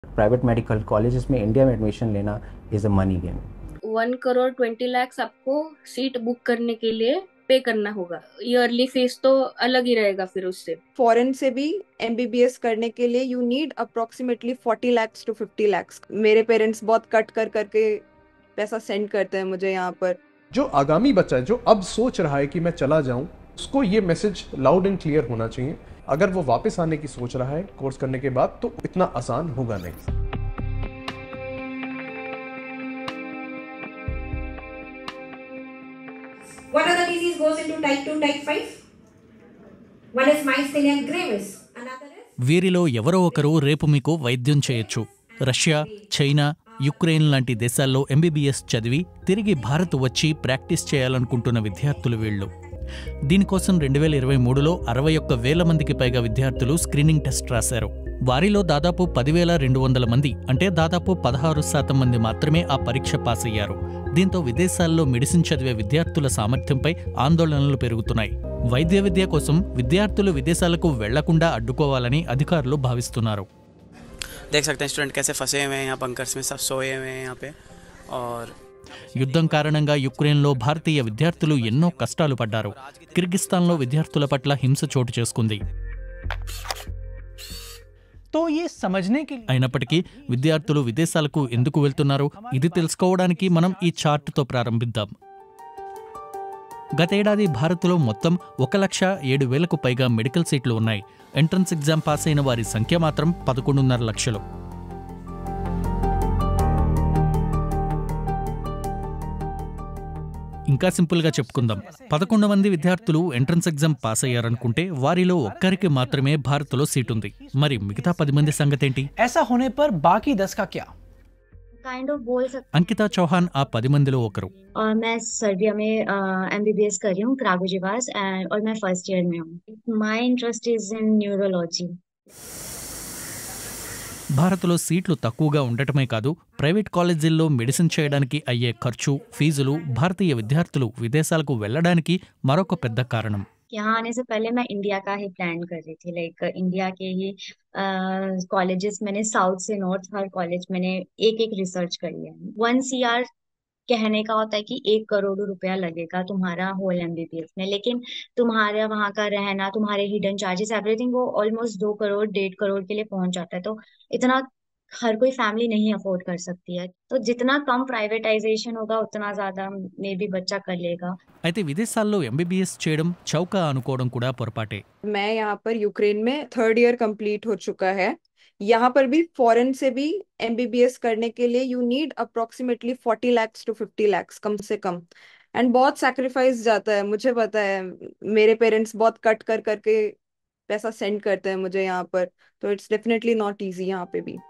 Private medical colleges में India में admission लेना is a money game. 1 crore 20 lakh आपको सीट बुक करने के लिए पे करना होगा। ईयरली फीस तो अलग ही रहेगा फिर उससे। फॉरेन से भी एमबीबीएस करने के लिए you need approximately 40 lakhs to 50 lakhs। मेरे पेरेंट्स बहुत कट कर करके पैसा सेंड करते हैं मुझे यहाँ पर। जो आगामी बच्चा है, जो अब सोच रहा है कि मैं चला जाऊं, उसको ये मैसेज लाउड एंड क्लियर होना चाहिए। अगर वो वापस आने की सोच रहा है कोर्स करने के बाद, तो इतना आसान होगा नहीं। What other disease goes into type 2, type 5? One is myasthenia gravis. Another is... వీరిలో ఎవరో ఒకరు రేపు మీకు వైద్యం చేయొచ్చు. రష్యా, చైనా, యుక్రెయిన్ లాంటి దేశాల్లో ఎంబీబీఎస్ చదివి తిరిగి భారత్ వచ్చి ప్రాక్టీస్ చేయాలనుకుంటున్న విద్యార్థులు వీళ్లు. దీనికోసం 2023లో 61,000 మందికి పైగా విద్యార్థులు స్క్రీనింగ్ టెస్ట్ రాశారు. వారిలో దాదాపు 10,200 మంది, అంటే దాదాపు 16% మంది మాత్రమే ఆ పరీక్ష పాస్ అయ్యారు. దీంతో విదేశాల్లో మెడిసిన్ చదివే విద్యార్థుల సామర్థ్యంపై ఆందోళనలు పెరుగుతున్నాయి. వైద్య విద్య కోసం విద్యార్థులు విదేశాలకు వెళ్లకుండా అడ్డుకోవాలని అధికారులు భావిస్తున్నారు. देख सकते हैं स्टूडेंट कैसे फंसे हुए हैं यहाँ बंकर्स में, सब सोए हुए हैं यहाँ पे। और యుద్ధం కారణంగా యుక్రెయిన్లో భారతీయ విద్యార్థులు ఎన్నో కష్టాలు పడ్డారు. కిర్గిస్తాన్లో విద్యార్థుల పట్ల హింస చోటు చేసుకుంది. అయినప్పటికీ విద్యార్థులు విదేశాలకు ఎందుకు వెళ్తున్నారు, ఇది తెలుసుకోవడానికి మనం ఈ చార్టుతో ప్రారంభిద్దాం. గతేడాది భారత్లో మొత్తం 1,07,000కు పైగా మెడికల్ సీట్లు ఉన్నాయి. ఎంట్రన్స్ ఎగ్జామ్ పాస్ అయిన వారి సంఖ్య మాత్రం 11.5 లక్షలు. ఇంకా సింపుల్గా చెప్పుకుందాం, 11 మంది విద్యార్థులు ఎంట్రన్స్ ఎగ్జామ్ పాస్ అయ్యారనుకుంటే వారిలో ఒక్కరికి మాత్రమే భారత్లో సీటుంది. మరి మిగతా 10 మంది సంగతేంటి? అంకితా చౌహాన్ ఆ 10 మందిలో ఒకరు. मैं सर्बिया में एमबीबीएस कर रही हूँ, क्रागोजिवास, और मैं फर्स्ट ईयर में हूँ. My interest is in neurology. భారత్లో సీట్లు తక్కువగా ఉండటమే కాదు, ప్రైవేట్ కాలేజీల్లో మెడిసిన్ చేయడానికి అయ్యే ఖర్చు, ఫీజులు భారతీయ విద్యార్థులు విదేశాలకు వెళ్లడానికి మరొక పెద్ద కారణం. यहाँ आने से पहले मैं इंडिया का ही प्लान कर रही थी, लाइक इंडिया के ही कॉलेजेस मैंने साउथ से नॉर्थ हर कॉलेज मैंने एक रिसर्च करी है. 1 CR कहने का होता है कि 1 करोड़ रुपया लगेगा तुम्हारा होल एमबीबीएस में, लेकिन तुम्हारा वहाँ का रहना, तुम्हारे हिडन चार्जेस, एवरीथिंग वो ऑलमोस्ट 2 करोड़ 1.5 करोड़ के लिए पहुंच जाता है. तो इतना हर कोई फैमिली नहीं अफोर्ड कर सकती है. तो जितना कम प्राइवेटाइजेशन होगा उतना ज्यादा मे भी बच्चा कर लेगा. అయితే విదేశాల్లో ఎంబీబీఎస్ చేయడం చౌక అనుకోవడం కూడా పొరపాటే. मैं यहाँ पर यूक्रेन में 3rd ईयर कंप्लीट हो चुका है. यहाँ पर भी फॉरेन से भी एमबीबीएस करने के लिए you need approximately 40 lakhs to 50 lakhs कम से कम. एंड बहुत सैक्रिफाइस जाता है, मुझे पता है. मेरे पेरेंट्स बहुत कट कर करके पैसा सेंड करते हैं मुझे यहाँ पर. तो इट्स डेफिनेटली नॉट ईजी यहाँ पे भी.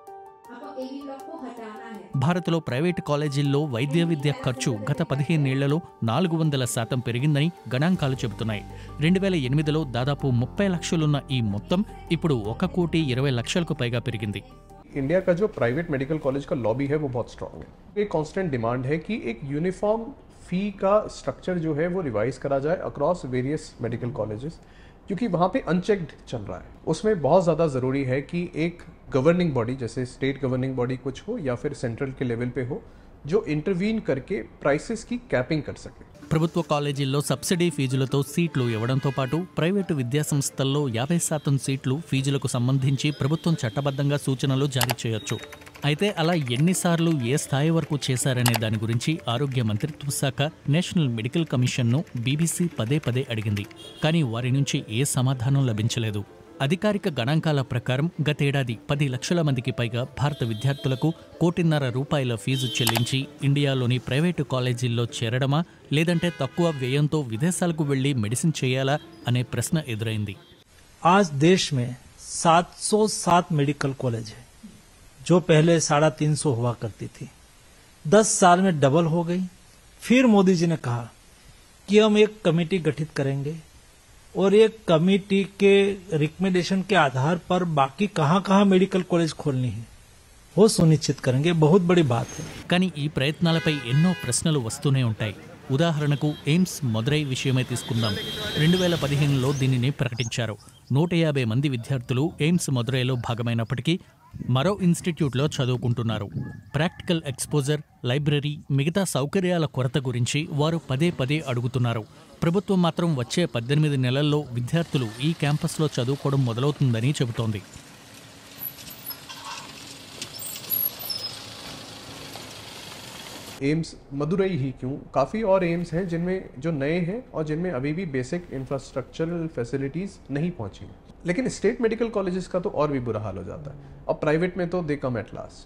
భారత్లో ప్రైవేటు కాలేజీల్లో వైద్య విద్య ఖర్చు గత 15 ఏళ్లలో 400% పెరిగిందని గణాంకాలు చెబుతున్నాయి. 2008లో దాదాపు 30 లక్షలున్న ఈ మొత్తం ఇప్పుడు 1,20,00,000కు పైగా పెరిగింది. इंडिया का जो प्राइवेट मेडिकल कॉलेज का लॉबी है वो बहुत स्ट्रांग है. एक कांस्टेंट डिमांड है कि एक यूनिफॉर्म फी का स्ट्रक्चर जो है वो रिवाइज करा जाए अक्रॉस वेरियस मेडिकल कॉलेजेस, क्योंकि वहाँ पे अनचेक्ड चल रहा है. उसमें बहुत ज़्यादा ज़रूरी है कि एक गवर्निंग बॉडी, जैसे स्टेट गवर्निंग बॉडी कुछ हो या फिर सेंट्रल के लेवल पे हो, जो इंटरवीन करके प्राइसेस की कैपिंग कर सके. ప్రభుత్వ కాలేజీల్లో సబ్సిడీ ఫీజులతో సీట్లు ఇవ్వడంతో పాటు ప్రైవేటు విద్యాసంస్థల్లో 50% సీట్లు ఫీజులకు సంబంధించి ప్రభుత్వం చట్టబద్ధంగా సూచనలు జారీ చేయొచ్చు. అయితే అలా ఎన్నిసార్లు ఏ స్థాయి వరకు చేశారనే దాని గురించి ఆరోగ్య మంత్రిత్వ శాఖ నేషనల్ మెడికల్ కమిషన్ను బీబీసీ పదే అడిగింది. కానీ వారి నుంచి ఏ సమాధానం లభించలేదు. అధికారిక గణాంకాల ప్రకారం గతేడాది 10 లక్షల మందికి పైగా భారత విద్యార్థులకు 1,50,00,000 రూపాయల ఫీజు చెల్లించి ఇండియాలోని ప్రైవేటు కాలేజీల్లో చేరడమా, లేదంటే తక్కువ వ్యయంతో విదేశాలకు వెళ్లి మెడిసిన్ చేయాలా అనే ప్రశ్న ఎదురైంది. आज देश में 707 मेडिकल कॉलेज है, जो पहले 350 हुआ करती थी. 10 साल में डबल हो गई. फिर मोदी जी ने कहा कि हम एक कमेटी गठित करेंगे और एक कमेटी के रिकमेंडेशन के आधार पर बाकी कहां मेडिकल कॉलेज खोलनी है वो सुनिश्चित करेंगे. बहुत बड़ी बात है. కానీ ఈ ప్రయత్నాలపై ఎన్నో ప్రశ్నలు వస్తూనే ఉంటాయి. ఉదాహరణకు ఎయిమ్స్ మదురై విషయమే తీసుకుందాం. 2015లో దీనిని ప్రకటించారు. 150 మంది విద్యార్థులు ఎయిమ్స్ మదురైలో భాగమైనప్పటికీ మరో ఇన్స్టిట్యూట్లో చదువుకుంటున్నారు. ప్రాక్టికల్ ఎక్స్పోజర్, లైబ్రరీ, మిగతా సౌకర్యాల కొరత గురించి వారు పదే పదే అడుగుతున్నారు. ప్రభుత్వం మాత్రం వచ్చే 18 నెలల్లో విద్యార్థులు ఈ క్యాంపస్లో చదువుకోవడం మొదలవుతుందని చెబుతోంది. एम्स मदुरई ही क्यों, काफ़ी और एम्स हैं जिनमें जो नए हैं और जिनमें अभी भी बेसिक इंफ्रास्ट्रक्चरल फैसिलिटीज़ नहीं पहुंची. लेकिन स्टेट मेडिकल कॉलेजेस का तो और भी बुरा हाल हो जाता है, और प्राइवेट में तो दे कम एट लास्ट.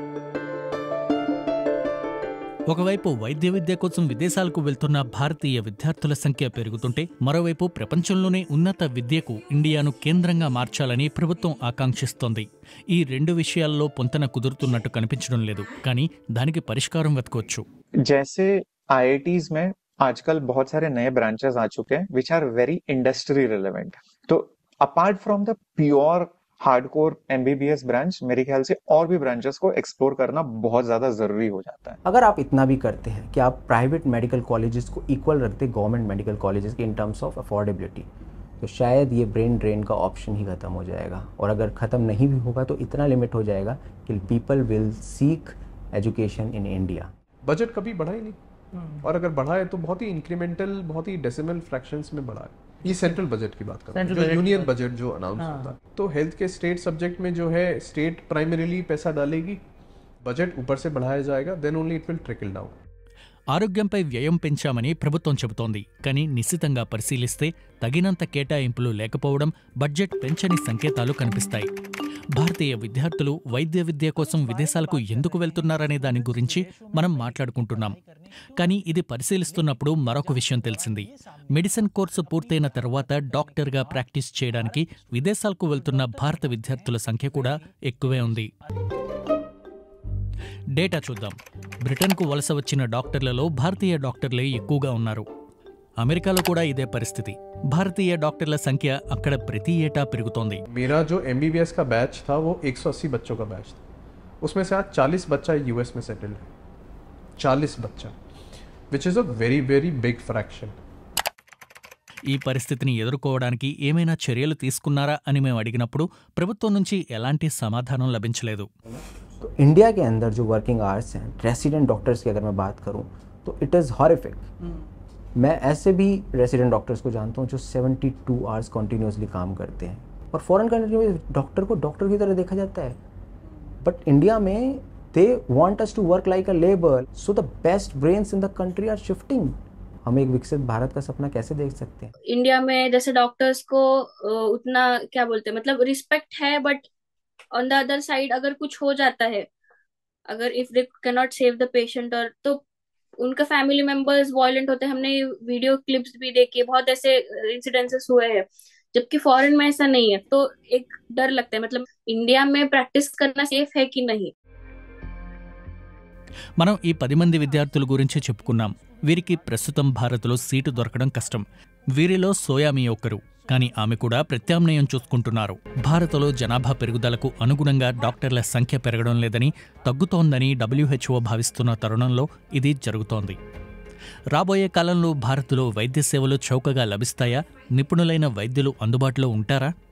ఒకవైపు వైద్య విద్య కోసం విదేశాలకు వెళ్తున్న భారతీయ విద్యార్థుల సంఖ్య పెరుగుతుంటే, మరోవైపు ప్రపంచంలోనే ఉన్నత విద్యకు ఇండియాను కేంద్రంగా మార్చాలని ప్రభుత్వం ఆకాంక్షిస్తోంది. ఈ రెండు విషయాల్లో పొంతన కుదురుతున్నట్టు కనిపించడం లేదు, కానీ దానికి పరిష్కారం వెతకొచ్చు. जैसे IITs में आजकल बहुत सारे नए ब्रांचेस आ चुके हैं which are very industry relevant. तो apart from the pure hardcore MBBS branch, मेरे ख्याल से और भी ब्रांचेस को एक्सप्लोर करना बहुत ज्यादा जरूरी हो जाता है. अगर आप इतना भी करते हैं कि आप प्राइवेट मेडिकल कॉलेजेस को इक्वल रखते गवर्नमेंट मेडिकल कॉलेजेस के इन टर्म्स ऑफ अफोर्डेबिलिटी, तो शायद ये ब्रेन ड्रेन का ऑप्शन ही खत्म हो जाएगा. और अगर खत्म नहीं भी होगा तो इतना लिमिट हो जाएगा कि people will seek education in India. Budget कभी बढ़ा ही नहीं, और अगर बढ़ा है तो बहुत ही इंक्रीमेंटल, बहुत ही डेसिमल फ्रैक्शंस में बढ़ा है. ये सेंट्रल बजट की बात कर रहे हैं, जो यूनियन बजट जो अनाउंस होता है. तो हेल्थ के स्टेट सब्जेक्ट में जो है स्टेट प्राइमरीली पैसा डालेगी, बजट ऊपर से बढ़ाया जाएगा, then only it will trickle down. ఆరోగ్యంపై వ్యయం పెంచామని ప్రభుత్వం చెబుతోంది. కానీ నిశితంగా పరిశీలిస్తే తగినంత కేటాయింపులు లేకపోవడం, బడ్జెట్ పెంచని సంకేతాలు కనిపిస్తాయి. భారతీయ విద్యార్థులు వైద్య విద్య కోసం విదేశాలకు ఎందుకు వెళ్తున్నారనే దాని గురించి మనం మాట్లాడుకుంటున్నాం. కానీ ఇది పరిశీలిస్తున్నప్పుడు మరొక విషయం తెలిసింది. మెడిసిన్ కోర్సు పూర్తయిన తర్వాత డాక్టర్గా ప్రాక్టీస్ చేయడానికి విదేశాలకు వెళ్తున్న భారత విద్యార్థుల సంఖ్య కూడా ఎక్కువే ఉంది. డేటా చూద్దాం. బ్రిటన్కు వలస వచ్చిన డాక్టర్లలో భారతీయ డాక్టర్లే ఎక్కువగా ఉన్నారు. అమెరికాలో కూడా ఇదే పరిస్థితి. భారతీయ డాక్టర్ల సంఖ్య అక్కడ ప్రతి ఏటా పెరుగుతోంది. मेरा जो MBBS का बैच था वो 180 बच्चों का बैच था. उसमें से आज 40 बच्चा US में सेटल्ड है. 40 बच्चा, which is a very very big fraction. ఈ పరిస్థితిని ఎదుర్కోవడానికి ఏమైనా చర్యలు తీసుకున్నారా అని మేము అడిగినప్పుడు ప్రభుత్వం నుంచి ఎలాంటి సమాధానం లభించలేదు. तो इंडिया के अंदर जो वर्किंग आवर्स हैं रेसिडेंट डॉक्टर्स की अगर मैं बात करूं तो इट इज़ हॉरिफिक. मैं ऐसे भी रेसिडेंट डॉक्टर्स को जानता हूं जो 72 आवर्स कंटिन्यूसली काम करते हैं, और फॉरेन कंट्री में डॉक्टर को डॉक्टर की तरह देखा जाता है. बट इंडिया में they want us to work like a labour, so the best brains in the country are shifting. हम एक विकसित भारत का सपना कैसे देख सकते हैं? इंडिया में जैसे डॉक्टर्स को उतना क्या बोलते हैं, मतलब रिस्पेक्ट है, but on the other side अगर कुछ हो जाता है, अगर if they can not save the patient, और तो उनका फैमिली मेंबर्स वायलेंट होते हैं. हमने वीडियो क्लिप्स भी देखे, बहुत ऐसे इंसिडेंसेस हुए हैं, जबकि फॉरेन में ऐसा नहीं है. तो एक डर लगता है, मतलब इंडिया में प्रैक्टिस करना सेफ है कि नहीं. మనం ఈ 10 మంది విద్యార్థుల గురించి చెప్పుకున్నాం. వీరికి ప్రస్తుతం భారత్లో సీటు దొరకడం కష్టం. వీరిలో సోయామి ఒకరు. కానీ ఆమె కూడా ప్రత్యామ్నాయం చూసుకుంటున్నారు. భారత్లో జనాభా పెరుగుదలకు అనుగుణంగా డాక్టర్ల సంఖ్య పెరగడం లేదని, తగ్గుతోందని WHO భావిస్తున్న తరుణంలో ఇది జరుగుతోంది. రాబోయే కాలంలో భారత్లో వైద్య సేవలు చౌకగా లభిస్తాయా? నిపుణులైన వైద్యులు అందుబాటులో ఉంటారా?